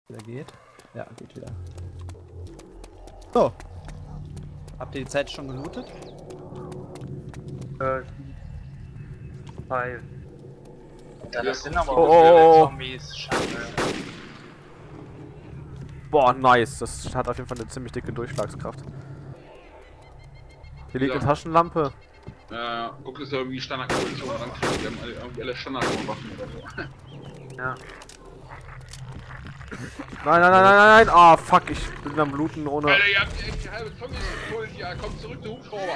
Wieder geht. Ja, geht wieder. So. Habt ihr die Zeit schon gelootet? Weil. Ja, das sind aber Oh, auch viele oh. Zombies. Scheiße. Boah, nice. Das hat auf jeden Fall eine ziemlich dicke Durchschlagskraft. Hier liegt eine Taschenlampe. Guck, dass er irgendwie Standardposition rankriegt. Die haben irgendwie alle Standardwaffen oder so. Ja. Nein, nein, nein, nein, nein. Ah, fuck. Ich bin am Bluten ohne. Alter, ihr habt echt die halbe Zombies geholt hier. Kommt zurück, der Hubschrauber.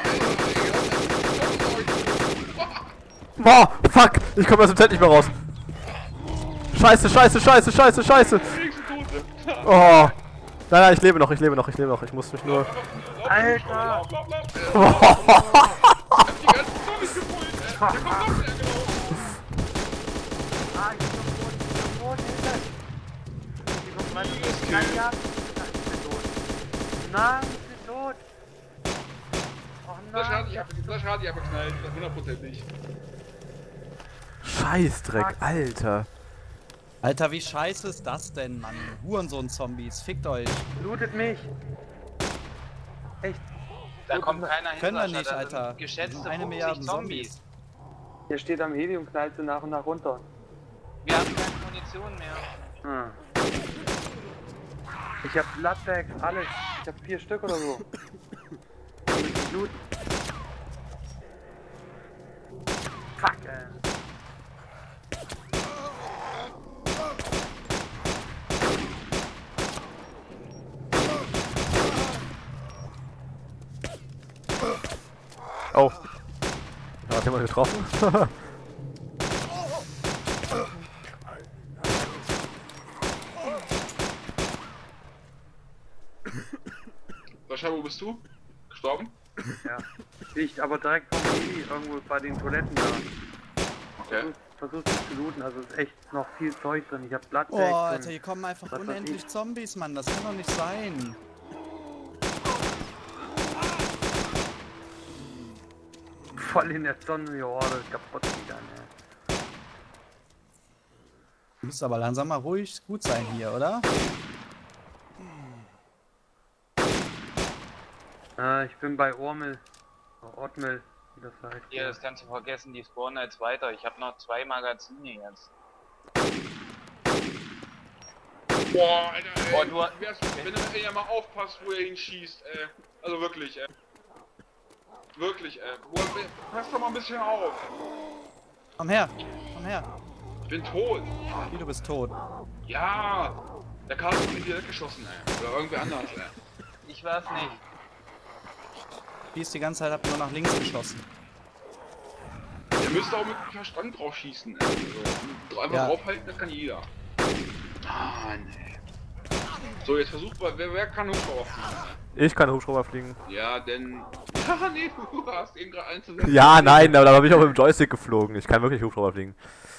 Boah, fuck. Ich komme aus dem Tent nicht mehr raus. Scheiße, scheiße, scheiße, scheiße, scheiße. Oh. Nein, nein, ich lebe noch, ich lebe noch, ich lebe noch. Ich muss mich nur. Alter! Ich hab die ganzen Zombies geholt, ey. Da kommt noch der, genau. Ah, ich bin tot, Hilfe! Ich bin tot, nein, ja! Ich bin tot. Nein, ich bin tot! Oh Das nein! hat die abgeknallt, hundertprozentig. Scheißdreck, Alter. Alter, wie scheiße ist das denn, Mann? Hurensohn-Zombies, fickt euch. Lootet mich! Echt? Da kommt keiner hin. Können wir Sascha, nicht, da sind Alter. Geschätzte Das sind 50 Milliarde Zombies. Hier steht am Helium, knallt sie nach und nach runter. Wir haben keine Munition mehr. Hm. Ich hab Bloodbags, alles. Ich hab 4 Stück oder so. Mit Blut. Fuck, ey. Oh. Da hat jemand getroffen. Sascha, wo bist du? Gestorben? Ja. Liegt aber direkt vom Heli irgendwo bei den Toiletten da. Okay. Versucht mich zu looten, also ist echt noch viel Zeug drin. Ich hab Bloodbags Oh, Alter, drin. hier kommen einfach Was weiß unendlich ich. Zombies, Mann. Das kann doch nicht sein. Voll in der Sonne, ja, das ist kaputt wieder, ne. Muss aber langsam mal ruhig gut sein hier, oder? Ich bin bei Ormel. Ortmel, wie das heißt. Hier, das kannst du vergessen, die spawnen jetzt weiter. Ich habe noch 2 Magazine jetzt. Boah, Alter, ey. Oh, du- Wenn du ja mal aufpasst, wo er hinschießt, ey. Also wirklich, ey. Wirklich, ey. Pass doch mal ein bisschen auf. Komm her, komm her. Ich bin tot. Wie, du bist tot. Ja. Der Karl hat mich direkt geschossen, ey. Oder irgendwer anders, ey. Ich weiß nicht. Die ist die ganze Zeit, hab nur nach links geschossen. Ihr müsst auch mit Verstand drauf schießen, ey. Also, einfach Ja. draufhalten, das kann jeder. Ah, nee. So, jetzt versucht mal, wer kann Hubschrauber fliegen? Ich kann Hubschrauber fliegen. Ja, denn... Ja, nee, du hast eben gerade einzusetzen. Ja, nein, aber da habe ich auch mit dem Joystick geflogen. Ich kann wirklich Hubschrauber fliegen.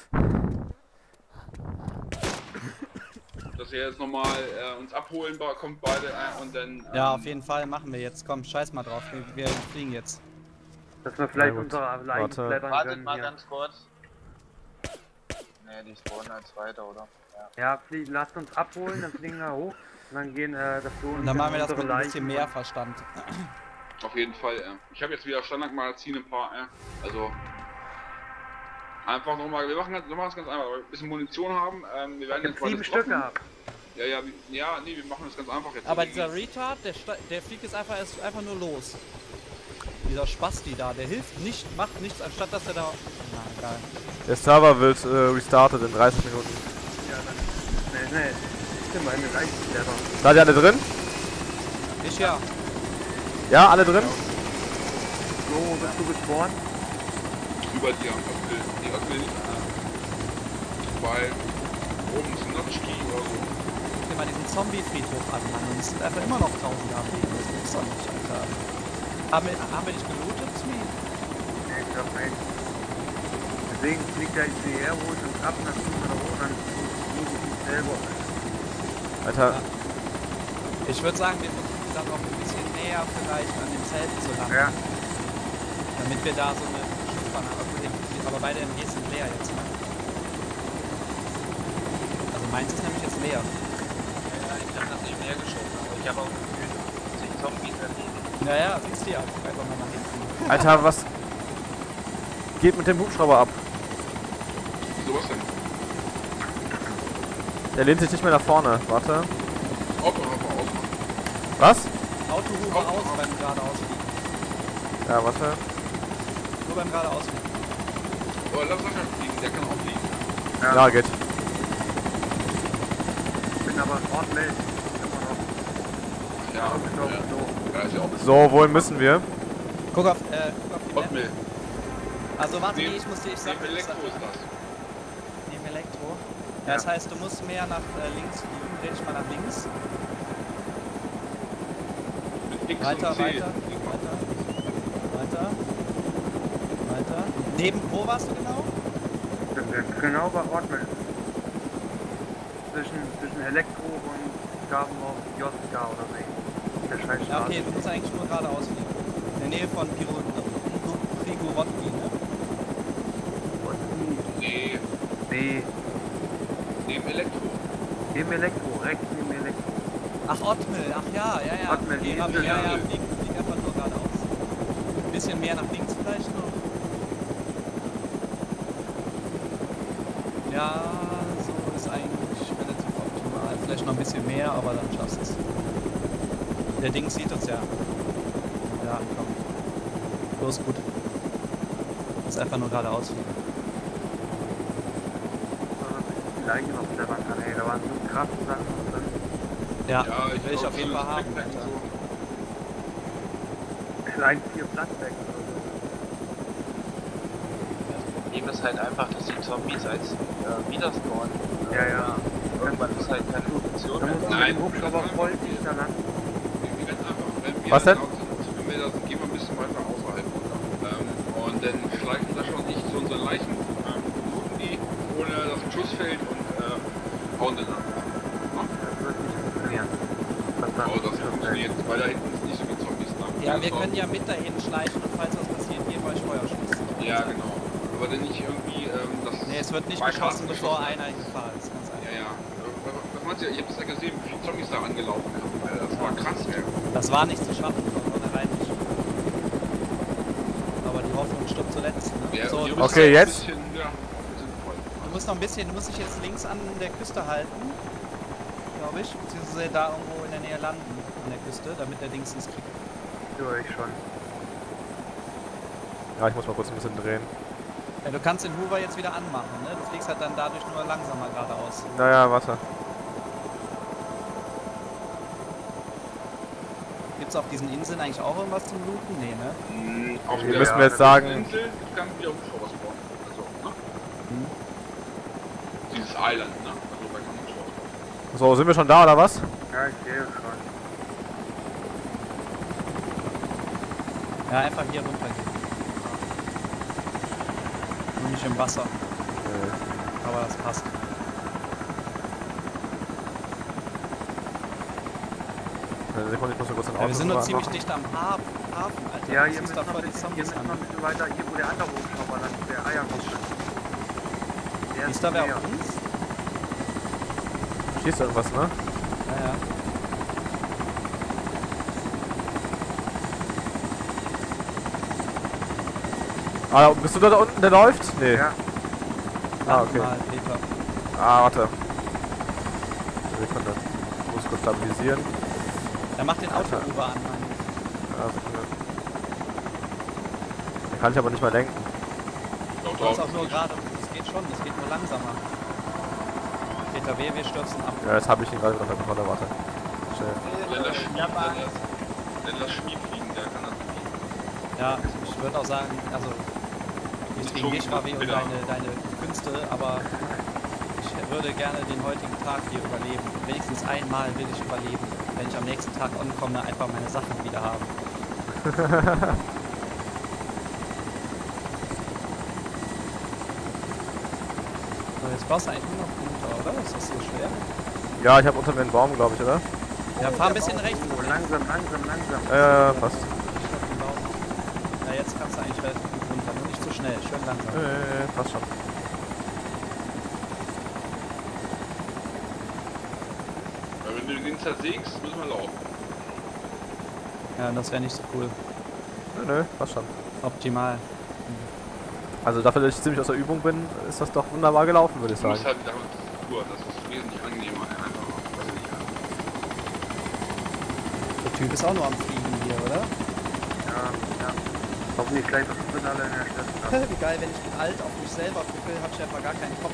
Dass wir jetzt nochmal uns abholen, kommt beide und dann... Ja, auf jeden Fall machen wir jetzt. Komm, scheiß mal drauf. Wir fliegen jetzt. Dass wir vielleicht Na gut. unsere Leichen Warte. klettern Wartet können. mal Hier. ganz kurz. Ne, die spawnen als weiter, oder? Ja. Ja, lasst uns abholen, dann fliegen wir hoch. Und dann gehen das so Und dann machen wir das mit unsere ein bisschen Leichen. mehr Verstand. Auf jeden Fall, ich habe jetzt wieder Standardmagazine ein paar, also... Einfach nochmal, wir machen das ganz einfach, weil wir ein bisschen Munition haben, wir werden Ich jetzt hab 7 Stück gehabt. Ja, nee, wir machen das ganz einfach jetzt. Aber dieser Retard, der fliegt jetzt einfach nur los. Dieser Spasti da, der hilft nicht, macht nichts, anstatt dass er da... Na, egal. Der Server wird restartet in 30 Minuten. Ja, dann schnell. Ich bin mal in den Leichen klettern. Seid ihr alle drin? Ich ja. Ja, alle drin? So, bist du gespawnt? Über dir am Öffel, die Öffel nicht, weil oben ist ein Notchkey oder so. Guck dir mal diesen Zombie-Friedhof an, Mann. Und es sind einfach immer noch 1000 am Leben. Das gibt's doch nicht, Alter. Haben wir dich gelootet, Smee? Nee, ich glaub nicht. Deswegen fliegt der ICR, holt uns ab, dann fliegen wir da hoch, dann muss ich mich selber. Alter, Ich würde sagen, wir versuchen dann auch ein bisschen näher vielleicht an den Zelten zu landen. Ja. Damit wir da so eine Schussbahn haben. Aber beide MGs sind leer jetzt. Also meins ist nämlich jetzt leer. geschoben, aber ich habe auch gefühlt 50 Zombies erledigt. Naja, siehst du ja. Einfach mal nach hinten. Alter, was geht mit dem Hubschrauber ab? Wieso was denn? Der lehnt sich nicht mehr nach vorne. Warte. Auto ausmachen. Was? Autohuber aus beim geradeaus fliegen. Ja, warte. Nur beim geradeaus fliegen. Oh, lass Sascha fliegen, der kann auch fliegen. Ja, geht. Ich bin aber Nordwelt. Immer noch. Ja, So. ja, ist ja auch So, wohin müssen wir? Guck auf die Map. Hotmail. Also warte, Neben- ich muss dir, ich sag Neben Elektro ist das. Neben Elektro. Ja, das heißt, du musst mehr nach links fliegen. Dreh dich mal nach links. Mit X Weiter, und C. weiter. Neben wo warst du genau? Genau bei Ortmel. Zwischen Elektro und Gabenhof JK oder so. Der Ja, Scheißstraße. okay, du musst eigentlich nur geradeaus fliegen. In der Nähe von Prigorодki, ne? Nee, Nee, neben Elektro. neben Elektro, rechts neben Elektro. Ach, Ottmel, ach ja. Ottmel, die ja, Insel. flieg einfach nur geradeaus. Ein bisschen mehr nach links vielleicht noch. Ja, so ist eigentlich relativ optimal. Vielleicht noch ein bisschen mehr, aber dann schaffst du es. Der Ding sieht uns ja. Ja, komm. Los, gut. Ist einfach nur geradeaus fliegen. Die Leiche noch mit der Wand an, ey, da waren so krasse Sachen drin. Ja, Ja, will ich auf jeden Fall haben. Alter. Alter. Klein 4 Platz weg oder so. Das Problem ist halt einfach, dass die Zombies als wieder spawnen. Ja. Irgendwann ist halt keine Munition Da mehr muss da. man mit Nein, dem Hubschrauber das voll ist dicht da lang. Wir werden einfach, wenn wir Was denn? laut sind, wenn wir da sind, gehen wir ein bisschen weiter außerhalb runter. Und dann schleichen Sascha und ich zu unseren Leichen, looten die, ohne dass ein Schuss fällt und hauen dann ab. Das wird nicht funktionieren. Oh, das funktioniert, weil da hinten ist nicht so viele Zombies da. Ja, wir können ja mit dahin schleichen und falls was passiert, geben wir euch Feuerschuss. Ja, genau. Aber dann nicht irgendwie, das... Nee, es wird nicht bei geschossen, Karten bevor geschossen. einer in Gefahr ist. Ganz einfach. Ja. Was meinst du? Ich hab das ja gesehen, wie viele Zombies da angelaufen kamen. Alter. Das war krass, ey. Das war nicht zu schaffen, von vornherein nicht. Aber die Hoffnung stirbt zuletzt. Ne? Ja, So, und die du, Rüstung Okay, ist ein jetzt? bisschen, ja, ein bisschen voll. du musst dich jetzt links an der Küste halten, glaube ich. Beziehungsweise da irgendwo in der Nähe landen, an der Küste, damit der Dings es kriegt. Ja, ich schon. Ja, ich muss mal kurz ein bisschen drehen. Ja, du kannst den Hoover jetzt wieder anmachen, ne? Du fliegst halt dann dadurch nur langsamer geradeaus. Naja, warte. Gibt's auf diesen Inseln eigentlich auch irgendwas zum Looten? Nee, ne? Auf Wir der müssen jetzt sagen- Insel kann wieder Hubschrauber spawnen. Also, ne? Hm. Dieses Island, ne? Also, da kann man Hubschrauber spawnen. So, sind wir schon da oder was? Ja, ich sehe es schon. Ja, einfach hier runter gehen. Nur nicht im Wasser, aber das passt. Eine Sekunde, ich muss mal kurz den Auto Ja, wir sind nur machen. ziemlich dicht am Hafen, Alter. Ja, Du hier ziehst müssen da noch voll ein die bisschen, Zombies an. weiter, hier wo der andere Hubschrauber landet, der Eierkopf. Der Ist da wer näher. auf uns? Schießt irgendwas, ne? Ja, ja. Ah, bist du da unten, der läuft? Nee. Ja, Ah, okay. Mal, Peter. Ah, warte. Sekunde. Ich muss kurz stabilisieren. Er macht den Alter. Autohuber an, Mann. Ja, Sekunde. Den kann ich aber nicht mehr lenken. Doch, Du kannst auch nur gerade, das geht schon, das geht nur langsamer. Peter W., wir stürzen ab. Ja, jetzt habe ich ihn gerade wieder unter Kontrolle. Warte. Schnell. Lennart Schmied fliegen, der kann das nicht. Ja, ich würde auch sagen, also nicht gegen dich, Ravi, und Genau. deine Künste, aber ich würde gerne den heutigen Tag hier überleben. Wenigstens einmal will ich überleben, wenn ich am nächsten Tag ankomme, einfach meine Sachen wieder haben. So, jetzt brauchst du eigentlich nur noch runter, oder? Ist das so schwer? Ja, ich habe unter mir einen Baum, glaube ich, oder? Ja, fahr ein bisschen rechts. oh, langsam. Passt. Ja, jetzt kannst du eigentlich relativ gut runter, nur nicht zu schnell, schön langsam. Passt schon. Weil wir Wenn du den zersägst, müssen wir laufen. Ja, das wäre nicht so cool. Nö, passt schon. Optimal. Also dafür, dass ich ziemlich aus der Übung bin, ist das doch wunderbar gelaufen, würde ich Du musst sagen. halt wieder mit der Tour, das ist wesentlich angenehmer, einfacher. Weiß ich nicht. Der Typ ist auch nur am Fliegen hier, oder? Ja. Hoffentlich gleich was drin alle in der Stadt. Wie geil, wenn ich mit alt auf mich selber gucke, hab ich einfach gar keinen Kopf.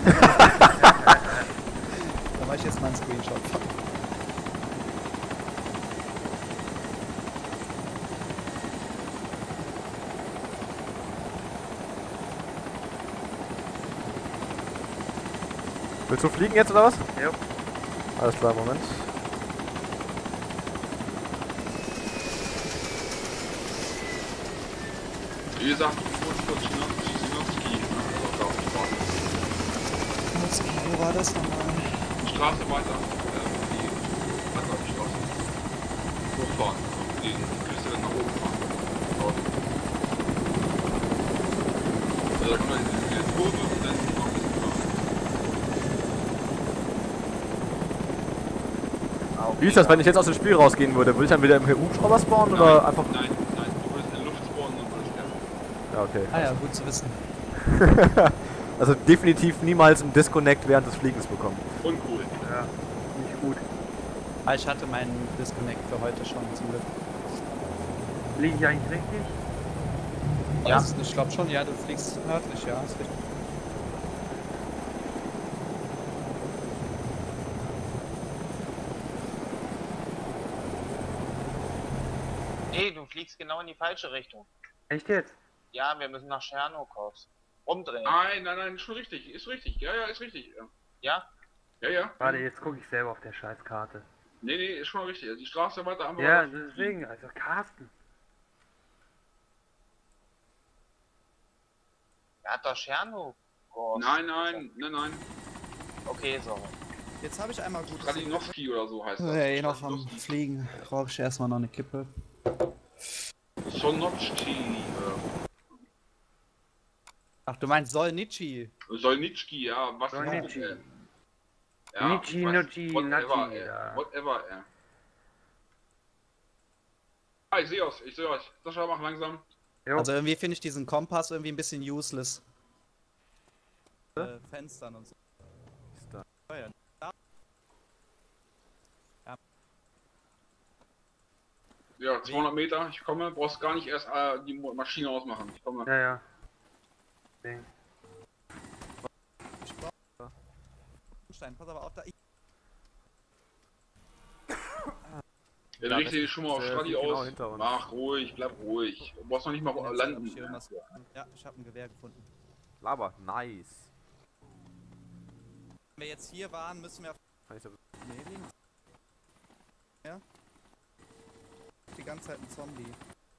Da mache ich jetzt mal einen Screenshot von. Willst du fliegen jetzt oder was? Jo. Alles klar, Moment. Wie gesagt, kurz Sinowski, also da auf die Straße. Wo war das nochmal? Die Straße weiter, die weiter auf die Straße. Hochfahren, und den Küste dann nach oben fahren. Dort. Also da kann man diese Kurve und dann noch ein bisschen fahren. Wie ist das, wenn ich jetzt aus dem Spiel rausgehen würde? Würde ich dann wieder im Hubschrauber spawnen oder einfach... Nein, du würdest in der Luft spawnen und würdest sterben. Ja, okay. Ah ja, gut zu wissen. Also definitiv niemals einen Disconnect während des Fliegens bekommen. Uncool. Ja, nicht gut. Ah, ich hatte meinen Disconnect für heute schon zum Glück. Liege ich eigentlich richtig? Ja. Also, ich glaube schon, ja, du fliegst nördlich, ja, ist richtig. Nee, du fliegst genau in die falsche Richtung. Echt jetzt? Ja, wir müssen nach Tschernokow. Umdrehen. Nein, schon richtig, ist richtig. Ja, ist richtig. Ja? Ja. Warte, jetzt gucke ich selber auf der Scheißkarte. Nee, ist schon richtig. Also die Straße weiter am Ja, deswegen, also Carsten. Er hat doch Tschernokow. Nein. Okay, so. Jetzt habe ich einmal gutes Radinowski oder so heißt das. Hey, noch am Fliegen. Rauche ich erstmal noch eine Kippe. Sonotski. Ach, du meinst Solnitschi? Solnitski, ja, was Solnitschi. Ja, Nitschi, Nutschi, whatever, Natschi, ja. Whatever, Ah, ich sehe euch. Sascha, mach langsam. Jo. Also irgendwie finde ich diesen Kompass irgendwie ein bisschen useless. Fenstern und so. Ist da. Oh ja. Ja, 200 Meter, ich komme, brauchst gar nicht erst die Maschine ausmachen. Ich komme. Ja. Ding. Stein, pass aber auf da. Ja, dann richte ich schon mal auf Stradi genau aus. hinter uns. Mach ruhig, bleib ruhig. Du brauchst noch nicht mal landen. Ja, ich habe ein Gewehr gefunden. Laber, nice. Wenn wir jetzt hier waren, müssen wir... Kann ich da... Nee, links. Ja. Die ganze Zeit ein Zombie.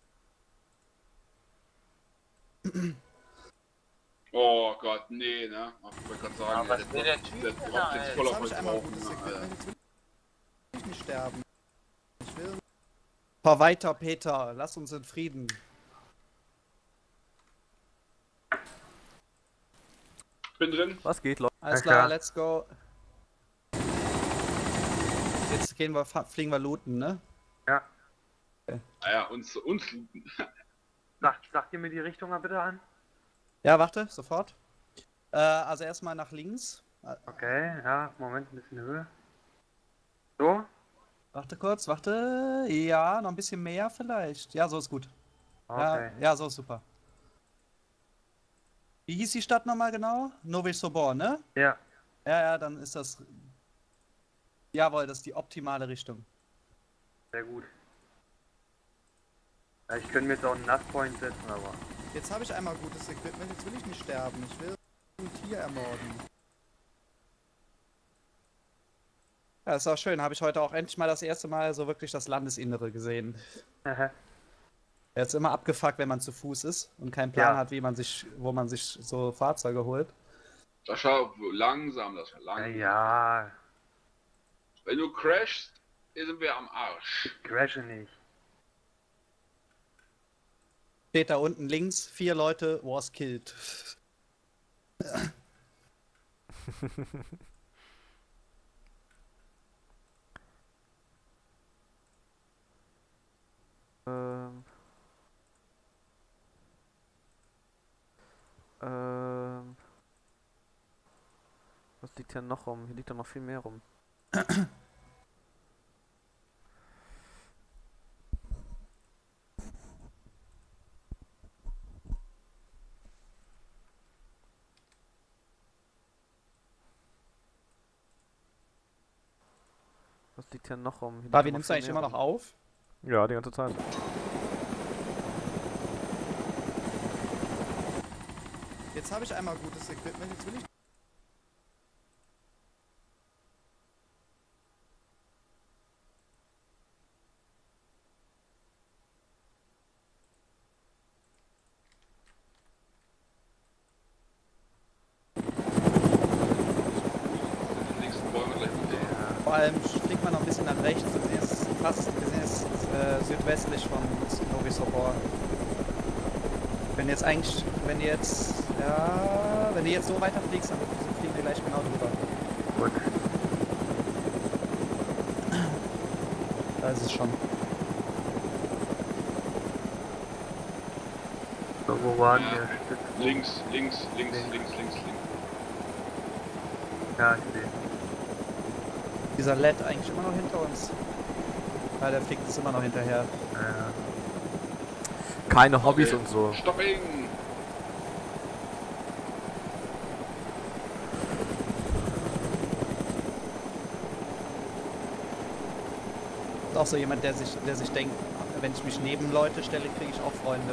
Oh Gott, nee, ne? Ich wollte gerade sagen, Aber was will der Typ der denn droppt da, jetzt ey? voll Jetzt auf habe euch ich einmal drauf. gutes Ne, Equipment, jetzt will ich nicht sterben. Ich will... Fahr weiter, Peter. Lass uns in Frieden. Bin drin. Was geht, Leute? Alles klar. klar, let's go. Jetzt fliegen wir looten, ne? Ja. Naja, uns looten. Sagt ihr mir die Richtung mal bitte an? Ja, warte, sofort. Also erstmal nach links. Okay, ja, Moment, ein bisschen Höhe. So? Warte kurz, warte. Ja, noch ein bisschen mehr vielleicht. Ja, so ist gut. Okay. Ja, so ist super. Wie hieß die Stadt nochmal genau? Nowy Sobor, ne? Ja. Ja, dann ist das... Jawohl, das ist die optimale Richtung. Sehr gut. Ja, ich könnte mir jetzt auch einen Nutpoint setzen, aber... Jetzt habe ich einmal gutes Equipment, jetzt will ich nicht sterben. Ich will ein Tier ermorden. Ja, ist auch schön. Habe ich heute auch endlich mal das erste Mal so wirklich das Landesinnere gesehen. Jetzt immer abgefuckt, wenn man zu Fuß ist und keinen Plan Ja. hat, wo man sich so Fahrzeuge holt. Sascha, langsam, das war langsam. Ja, Wenn du crashst, sind wir am Arsch. crashe nicht. Steht da unten links, 4 Leute, was killed. Was liegt hier noch rum? Hier liegt doch noch viel mehr rum. Was liegt hier noch rum? Hier liegt Babi, doch nimmst du viel eigentlich mehr immer noch rum. auf? Ja, die ganze Zeit. Jetzt habe ich einmal gutes Equipment, jetzt will ich... Die nächsten Bäume gleich runter. Vor allem fliegt man noch ein bisschen nach rechts. Wir sind jetzt südwestlich von Novi Sobor. Wenn du jetzt so weiterfliegst, dann fliegen wir gleich genau drüber. Gut. Da ist es schon. So, wo waren Ja. wir? Links. Ja, ich sehe. Dieser LED eigentlich immer noch hinter uns. Ja, der fliegt uns immer noch hinterher. Ja. Keine Hobbys Okay. und so. Stopping! Ist auch so jemand, der sich denkt, wenn ich mich neben Leute stelle, kriege ich auch Freunde.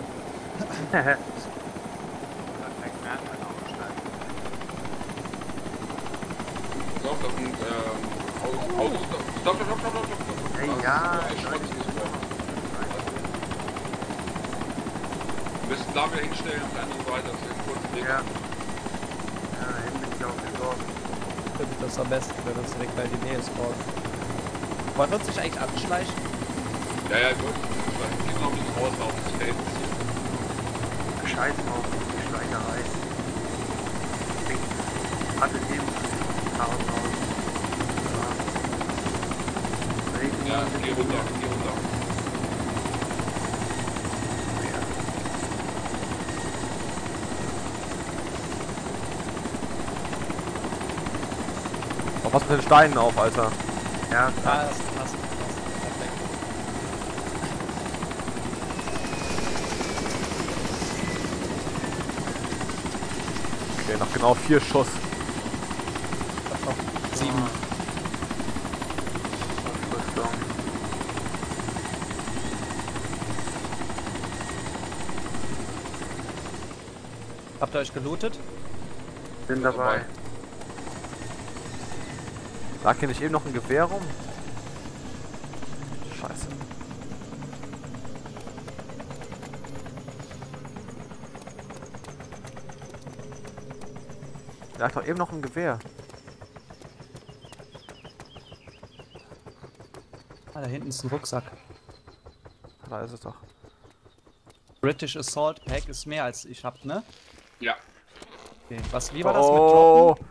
So, da sind Autos. Stopp. Hey, Also, ja, ich schreibe es nicht vor. Am besten da wieder hinstellen auf der anderen Seite, das ist ein kurzer Weg. Ja. Ja, hin bin ich auch gesorgt. Finde ich das am besten, wenn uns direkt bei die Nähe spawnen. Wollen wir uns nicht eigentlich anschleichen? Ja, gut. Vielleicht geht noch ein bisschen rauslaufen, das Feld. Scheiß auf die Schleicherei. Ich hatte eben Chaos aus. Ja, geh runter. Oh, was mit den Steinen auf, Alter? Ja, Ja, das passt. Perfekt. Okay, noch genau 4 Schuss. Ich hab noch 7. Rüstung. Habt ihr euch gelootet? Bin dabei. Lag hier nicht eben noch ein Gewehr rum? Scheiße. Lag doch eben noch ein Gewehr. Ah, da hinten ist ein Rucksack. Da ist es doch. British Assault Pack ist mehr als ich hab, ne? Ja. Okay. Wie war das mit Oh! Droppen?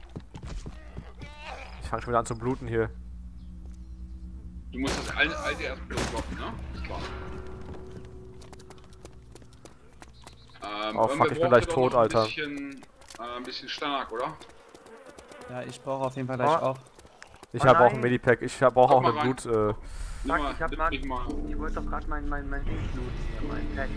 Ich fange schon wieder an zu bluten hier. Du musst das alte erst blocken, ne? Ist klar. Oh, fuck, wir ich bin brauchen gleich doch tot, noch Alter. Ein bisschen stark, oder? Ja, ich brauche auf jeden Fall gleich Oh. auch. Ich Oh habe auch ein nein. Medipack. Ich brauche auch Guck eine mal rein. Blut. Nimm mal, ich hab nimm mal. mich mal. Ich wollte doch gerade mein Ding looten hier, mein Pack.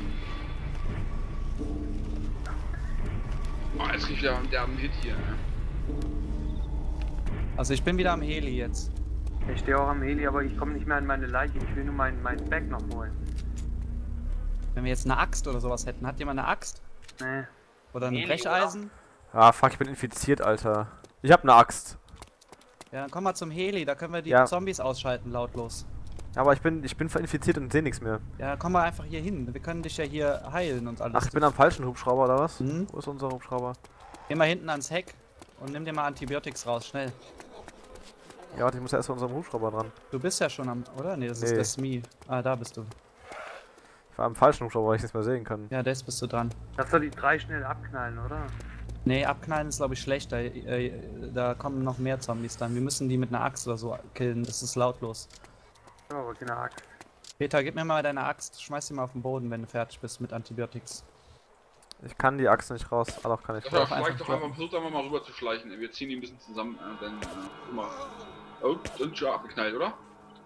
Oh, jetzt krieg ich wieder einen Hit hier, ne? Also ich bin wieder am Heli jetzt. Ich stehe auch am Heli, aber ich komme nicht mehr an meine Leiche. Ich will nur mein Pack noch holen. Wenn wir jetzt eine Axt oder sowas hätten. Hat jemand eine Axt? Nee. Oder ein Heli, Brecheisen? Ah, fuck, ich bin infiziert, Alter. Ich habe eine Axt. Ja, dann komm mal zum Heli, da können wir die Ja. Zombies ausschalten, lautlos. Aber ich bin infiziert und sehe nichts mehr. Ja, komm mal einfach hier hin. Wir können dich ja hier heilen und alles. Ach, ich bin am falschen Hubschrauber oder was? Mhm. Wo ist unser Hubschrauber? Geh mal hinten ans Heck und nimm dir mal Antibiotics raus, schnell. Ja, warte, ich muss ja erst an unserem Hubschrauber dran. Du bist ja schon am, oder? Nee, das ist Nee. der SMI. Ah, da bist du. Ich war am falschen Hubschrauber, weil ich nichts mehr sehen kann. Ja, das bist du dran. Lass doch die 3 schnell abknallen, oder? Nee, abknallen ist glaube ich schlechter. Da kommen noch mehr Zombies dann. Wir müssen die mit einer Axt oder so killen. Das ist lautlos. So, aber keine Axt. Peter, gib mir mal deine Axt. Schmeiß sie mal auf den Boden, wenn du fertig bist mit Antibiotics. Ich kann die Achse nicht raus. Ah doch, kann ich. Das Doch, schleicht einfach doch einfach, versucht einfach mal rüber zu schleichen. Wir ziehen die ein bisschen zusammen, dann immer. Oh, sind schon abgeknallt, oder?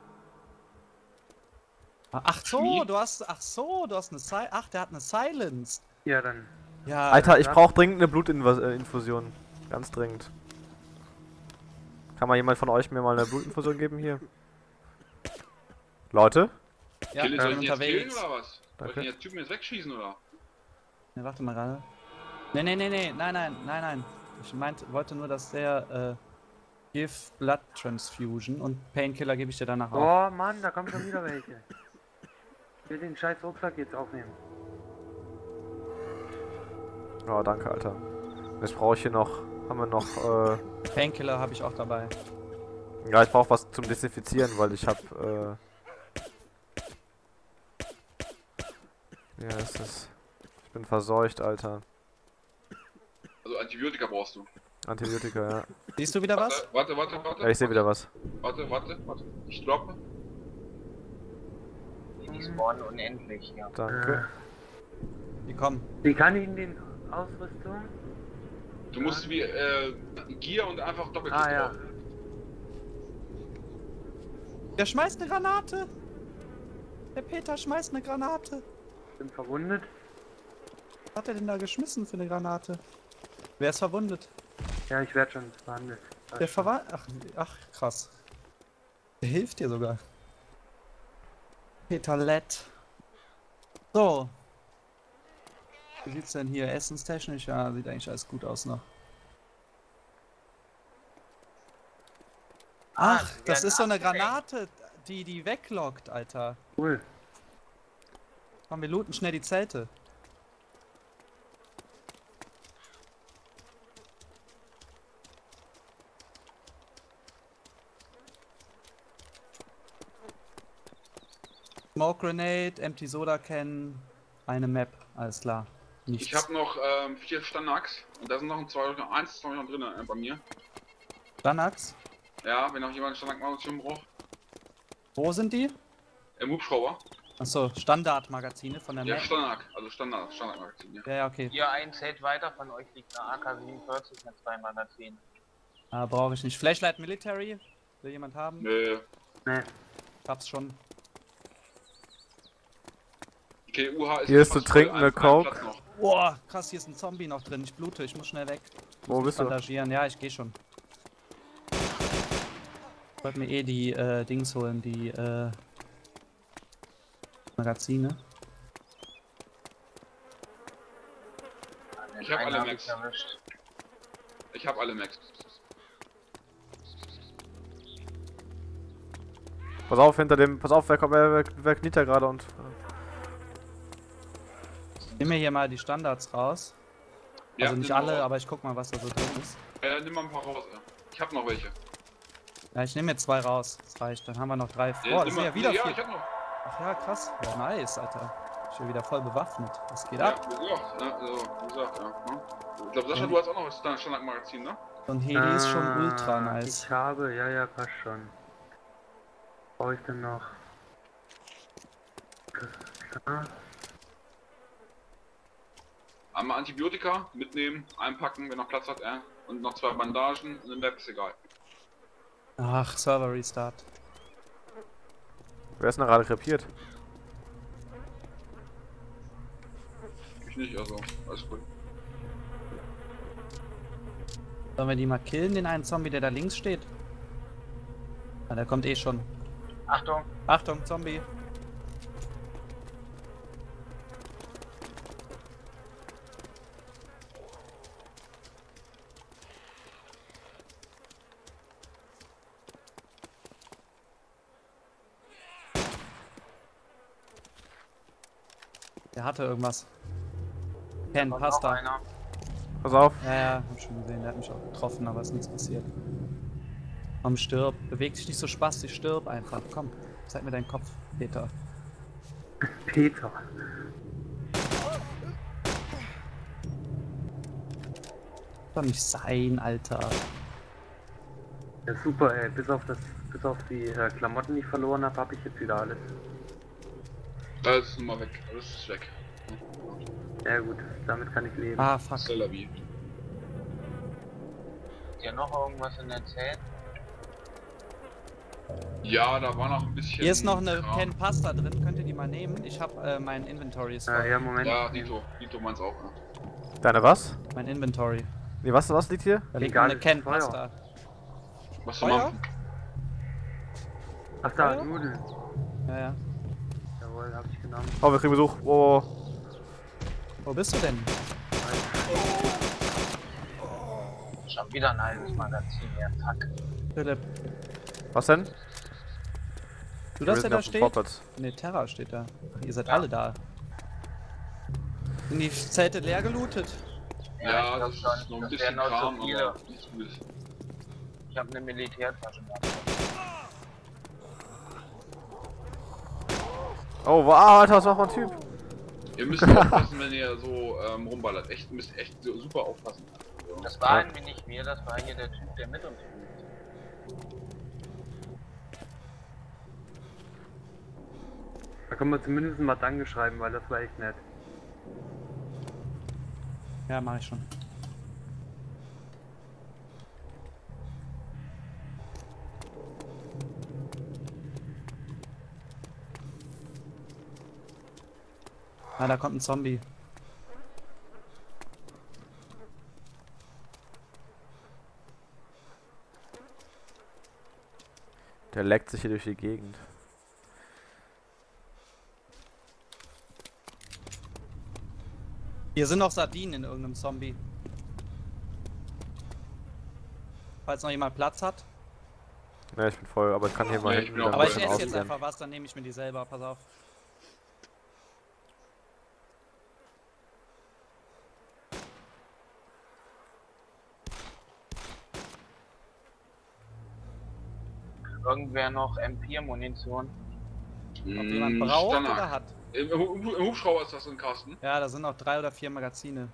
Ach so, Schmied? du hast eine Ach, der hat eine Silence. Ja, dann. Ja, Alter, ich brauche dringend eine Blutinfusion. Ganz dringend. Kann mal jemand von euch mir mal eine Blutinfusion geben hier? Leute? ja, Kill, ich soll bin ich den jetzt killen unterwegs. oder was? Soll ich Danke. den jetzt Typen jetzt wegschießen oder? Ne, warte mal gerade. Nein. Ich wollte nur, dass der Give Blood Transfusion und Painkiller gebe ich dir danach auch. Oh Mann, da kommen schon wieder welche. Ich will den scheiß Rucksack jetzt aufnehmen. Oh, danke, Alter. Jetzt brauche ich hier noch. Haben wir noch. Painkiller habe ich auch dabei. Ja, ich brauche was zum Desinfizieren, weil ich habe. Ja, ist das. Ich bin verseucht, Alter. Also Antibiotika brauchst du. Antibiotika, ja. Siehst du wieder was? Warte. Ja, ich sehe wieder was. Warte. Ich droppe. Die spawnen unendlich, ja. Danke. Die kommen. Wie kann ich in den Ausrüstung? Du musst wie Gear und einfach Doppelklick Ah ja. drauf. Der schmeißt eine Granate. Der Peter schmeißt eine Granate. Bin verwundet. Was hat er denn da geschmissen für eine Granate? Wer ist verwundet? Ja, ich werde schon behandelt. Der verwandelt. Ach, krass. Der hilft dir sogar. Peter Lett. So. Wie sieht's denn hier? Essenstechnisch? Ja, sieht eigentlich alles gut aus noch. Ach, die das werden ist so eine abgehängt. Granate, die weglockt, Alter. Cool. Komm, wir looten schnell die Zelte. Smoke Grenade, Empty Soda Can, eine Map, alles klar. Nichts. Ich habe noch 4 Standards und da sind noch eins noch drin bei mir. Danax, Ja, wenn noch jemand Standardmunition braucht. wo sind die? Im Hubschrauber. Achso, Standardmagazine von der Ja, Map. Standardmagazin, ja. Ja, okay. Hier ein Zelt weiter von euch liegt eine AK-47 mit 2 Magazinen. Brauche ich nicht. Flashlight Military? Will jemand haben? Nö. Ne. Ich hab's schon. Okay, UH ist Hier ist fast zu trinken, voll, eine ein Coke. Platz noch. Boah, krass, hier ist ein Zombie noch drin. Ich blute, ich muss schnell weg. Wo bist du? Bandagieren, ja, ich geh schon. Ich wollte mir die Dings holen, die Magazine. Ich hab alle Einen Max. ich erwischt. Ich hab alle Max. Pass auf, hinter dem. Pass auf, wer kniet da gerade und. Nimm mir hier mal die Standards raus. Ja, Also nicht nimm mal alle, raus. aber ich guck mal, was da so drin ist. Nimm mal ein paar raus, ey. Ich hab noch welche. Ja, ich nehme jetzt 2 raus. Das reicht. Dann haben wir noch 3. Ja, Oh, nimm das sind mal- ja wieder ja, 4. ich hab noch. Ach ja, krass. Ja, nice, Alter. Ich bin wieder voll bewaffnet. Was geht Ja, ab? wie gesagt, wie gesagt, ja. Ne? Ich glaube, Sascha, du hast auch noch das Standardmagazin, ne? So ein Heli ist schon ultra nice. Ich habe, ja, passt schon. Brauche ich denn noch? Klar. Einmal Antibiotika mitnehmen, einpacken, wenn noch Platz hat, und noch 2 Bandagen, und dann bleibt es egal. Ach, Server Restart. Wer ist denn da gerade krepiert? Ich nicht, also, alles cool. Sollen wir die mal killen, den einen Zombie, der da links steht? Ah, der kommt eh schon. Achtung! Achtung, Zombie. Der hatte irgendwas. Ken, Kommt passt noch da. einer. Pass auf. Ja, hab schon gesehen, der hat mich auch getroffen, aber ist nichts passiert. Komm, stirb. Beweg dich nicht so spastisch, stirb einfach. Komm, zeig mir deinen Kopf, Peter. Peter. Doch nicht sein, Alter. Ja, super, ey. Bis auf die Klamotten, die ich verloren habe, habe ich jetzt wieder alles. Das ist nun mal weg, alles ist weg. Ja gut, damit kann ich leben. Ah, fuck. Cellavi. Ist ja noch irgendwas in der Zelt? Ja, da war noch ein bisschen. Hier ist noch eine Kram. Can Pasta drin, könnt ihr die mal nehmen? Ich hab mein Inventory ist voll. Ja, Moment. Ja, Dito meint's auch. Ne? Deine was? Mein Inventory. Nee, was liegt hier? Da liegt Egal, noch eine ist Can Feuer. Pasta. Was zu Feuer? machen? Ach da, Feuer? Nudeln. Ja, ja. Jawohl, hab ich genommen. Oh, wir kriegen Besuch. Oh. Wo bist du denn? Schon wieder ein halbes Magazin, ja, fuck. Philipp. Was denn? Du, Wir dass der sind da auf dem steht? Vorplatz. Ne, Terra steht da. Ach, ihr seid alle da. Sind die Zelte leer gelootet? Ja, ich glaub das ist schon. noch ein Das bisschen wären noch so Kram, viele. aber nichts Gutes. Ich habe eine Militärtasche gehabt. Oh, Alter, was macht mein Typ? Ihr müsst aufpassen, wenn ihr so rumballert. Müsst echt so super aufpassen. Also, Das waren wir nicht wir, das war hier der Typ, der mit uns fliegt. Da können wir zumindest mal Danke schreiben, weil das war echt nett. Ja, mach ich schon. Ah, da kommt ein Zombie. Der leckt sich hier durch die Gegend. Hier sind noch Sardinen in irgendeinem Zombie. Falls noch jemand Platz hat. Ja, ich bin voll, aber ich kann hier mal Ja, hinten ich bin wieder auch ein Aber ich bisschen esse jetzt ausrennen. einfach was, dann nehme ich mir die selber. Pass auf. Irgendwer noch M4-Munition? Ob jemand braucht oder hat. Im Hubschrauber ist das ein Kasten. Ja, da sind noch 3 oder 4 Magazine.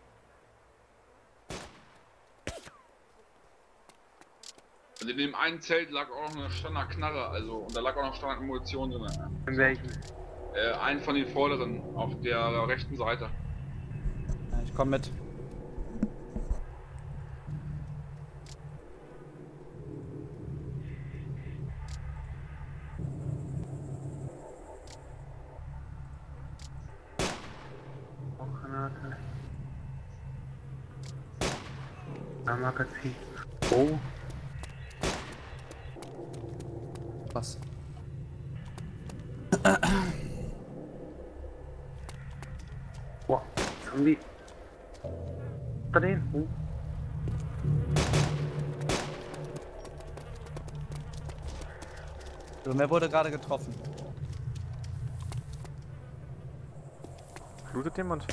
Und in dem einen Zelt lag auch noch eine Standardknarre, also und da lag auch noch Standardmunition drin. In welchem? Einen von den vorderen, auf der rechten Seite. Ja, ich komme mit. Auch Granate. Ein Magazin. Oh. Was? Boah. Zombie. Da den. Oh. So, wer wurde gerade getroffen? Blutet jemand?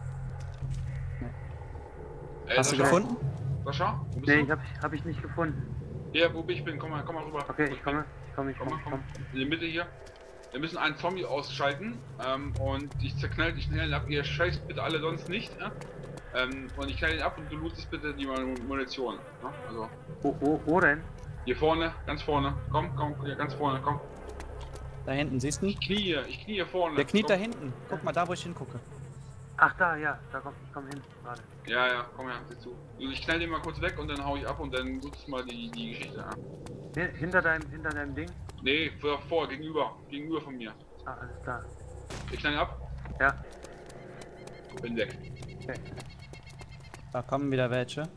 Hast du Sascha? gefunden? Sascha? Wo bist Nee, du? hab ich nicht gefunden. Hier, wo ich bin, komm mal rüber. Okay, ich komme. Komm. In die Mitte hier. Wir müssen einen Zombie ausschalten und ich knall ihn ab. Ihr scheißt bitte alle sonst nicht. Und ich knall ihn ab und du lootest bitte die Munition. Ne? Also Wo denn? hier vorne, ganz vorne. Komm, hier ganz vorne, komm. Da hinten, siehst du ihn? Ich knie hier vorne. Der kniet komm. da hinten. Guck mal da, wo ich hingucke. Ach da, ja. Ich komm hin. Gerade. Ja, komm her, sieh zu. Ich knall den mal kurz weg und dann hau ich ab und dann nutzt mal die Geschichte an. Hinter deinem Ding? Nee, vor, gegenüber von mir. Ah, alles klar. Ich knall ihn ab, Ja. bin weg. Okay. Da kommen wieder welche.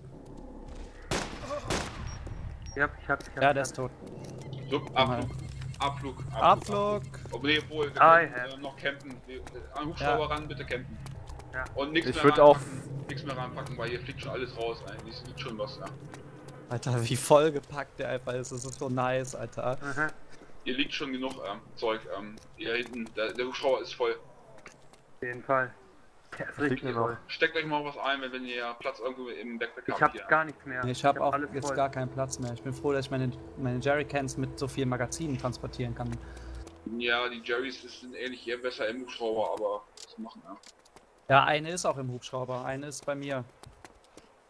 Ja, ich hab. Ja, der ist tot. So, Abflug. Abflug. Obwohl, wir I können noch campen. An Hubschrauber ran, bitte campen. Ja. Und nichts Ich mehr würd auch- ranpacken, nichts mehr ranpacken, weil hier fliegt schon alles raus. Eigentlich sieht schon was, ja. Alter, wie vollgepackt der einfach ist. Das ist so nice, Alter. Aha. Hier liegt schon genug Zeug. Hier hinten, der Hubschrauber ist voll. Auf jeden Fall. Der ist richtig mir noch. voll. Steckt euch mal was ein, wenn ihr Platz irgendwo im Backpack Ich habt hab hier. gar nichts mehr. Ich habe auch alles jetzt voll. gar keinen Platz mehr. Ich bin froh, dass ich meine Jerrycans mit so vielen Magazinen transportieren kann. Ja, die Jerrys sind ähnlich eher besser im Hubschrauber, aber was machen, ja. Ja, eine ist auch im Hubschrauber, eine ist bei mir.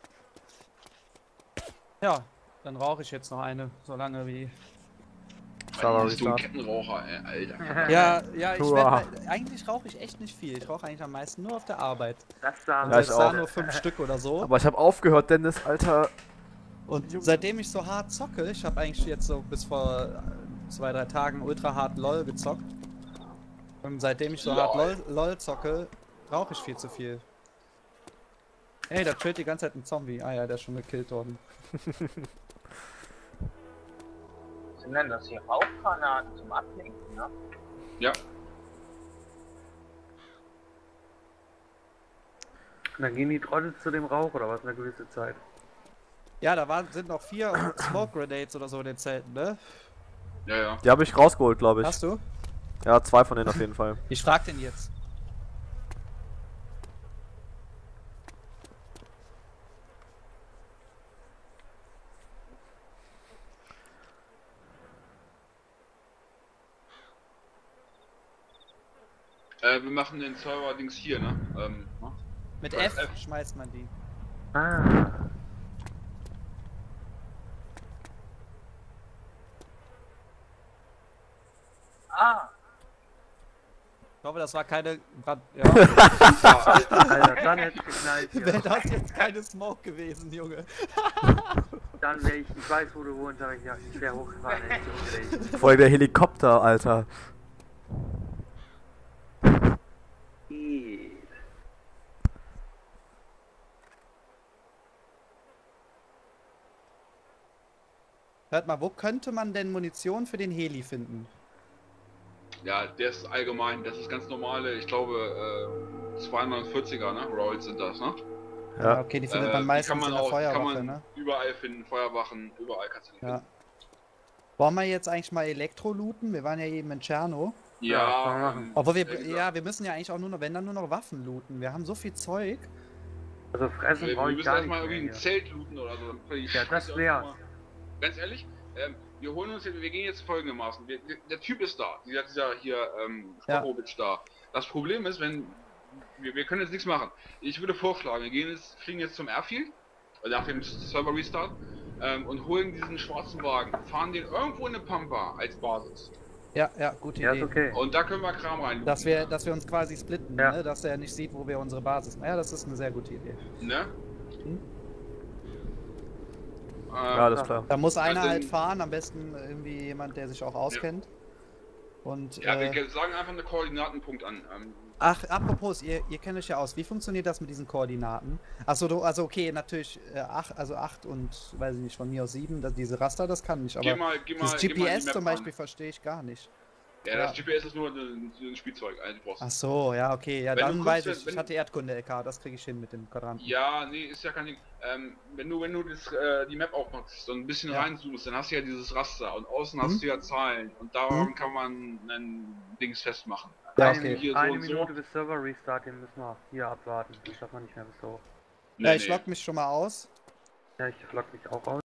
Ja, dann rauche ich jetzt noch eine, solange wie Server Mann, so ein Restart. Kettenraucher, ey, Alter. Ja, ja, Uah. eigentlich rauche ich echt nicht viel. Ich rauche eigentlich am meisten nur auf der Arbeit. Das sah Und Ja, ich selbst da auch. nur 5 Stück oder so. Aber ich habe aufgehört, Dennis, Alter. Und seitdem ich so hart zocke, ich habe eigentlich jetzt so bis vor 2, 3 Tagen ultra hart LOL gezockt. Und seitdem ich so hart LOL zocke, rauche ich viel zu viel. Ey, da chillt die ganze Zeit ein Zombie. Ah ja, der ist schon gekillt worden. Sind denn das hier Rauchgranaten zum Ablenken, ne? Ja, Und dann gehen die Trottel zu dem Rauch oder was, eine gewisse Zeit. Ja, da sind noch 4 Smoke Grenades oder so in den Zelten, ne? ja, ja. Die habe ich rausgeholt, glaube ich. Hast du? Ja, 2 von denen auf jeden Fall. Ich frag den jetzt. Wir machen den Server-Dings hier, ne? Ne? Mit F. F schmeißt man die. Ah. Ah! Ich hoffe, das war keine Brand. Ja. Alter, dann hätte ich geknallt. Wäre Ja. das jetzt keine Smoke gewesen, Junge. Dann wäre ich weiß, wo du wohnst, aber ich wäre hochgefahren, hätte ich umgedreht. Vor allem der Helikopter, Alter. Hört mal, wo könnte man denn Munition für den Heli finden? Ja, der ist allgemein, das ist ganz normale, ich glaube, 240er, ne? Rolls sind das, ne? Ja. Okay, die findet Die man meistens kann man in der auch, kann Feuerwache, man ne? überall finden, Feuerwachen, überall kannst du die Ja. finden. Wollen wir jetzt eigentlich mal Elektro looten? Wir waren ja eben in Tscherno. Ja, Obwohl wir, wie gesagt, ja, wir müssen ja eigentlich auch nur noch, wenn dann nur noch Waffen looten. Wir haben so viel Zeug. Also fressen wir brauche ich müssen gar nicht erstmal mehr irgendwie ein hier. Zelt looten oder so. Dann Ja, das Scheiße wär's. auch mal- Ganz ehrlich, wir holen uns jetzt, wir gehen jetzt folgendermaßen. Der Typ ist da, dieser hier, Ja. Stachowitsch da. Das Problem ist, wenn, wir können jetzt nichts machen. Ich würde vorschlagen, fliegen jetzt zum Airfield, nach dem Server Restart, und holen diesen schwarzen Wagen, fahren den irgendwo in eine Pampa als Basis. Ja, ja, gute Ja, Idee. ist okay. Und da können wir Kram rein. Dass wir uns quasi splitten, Ja. ne? Dass er nicht sieht, wo wir unsere Basis machen. Ja, das ist eine sehr gute Idee. Ne? Hm? Ja, alles klar. Da muss einer Also- halt fahren, am besten irgendwie jemand, der sich auch auskennt. Und, Ja, wir sagen einfach einen Koordinatenpunkt an. ach, apropos, ihr kennt euch ja aus. Wie funktioniert das mit diesen Koordinaten? Achso, also okay, natürlich 8 und, weiß ich nicht, von mir aus 7, diese Raster, das kann ich, aber Geh mal das die Map GPS zum an. Beispiel verstehe ich gar nicht. Ja, das GPS ist nur ein Spielzeug, also du brauchst. Ach so, ja, okay, ja, Wenn du dann guckst, weiß ich, wenn- ich hatte Erdkunde-LK, das kriege ich hin mit den Quadranten. Ja, nee, ist ja kein Ding. Wenn du die Map aufmachst und ein bisschen Ja. reinzoomst, dann hast du ja dieses Raster und außen Mhm. hast du ja Zahlen und daran kann man ein Dings festmachen. Ja, Also okay. hier so Eine und so. Minute bis Server Restart, den müssen wir hier abwarten. Das darf man nicht mehr bis so. Ja, ich log mich schon mal aus. Ja, ich log mich auch aus.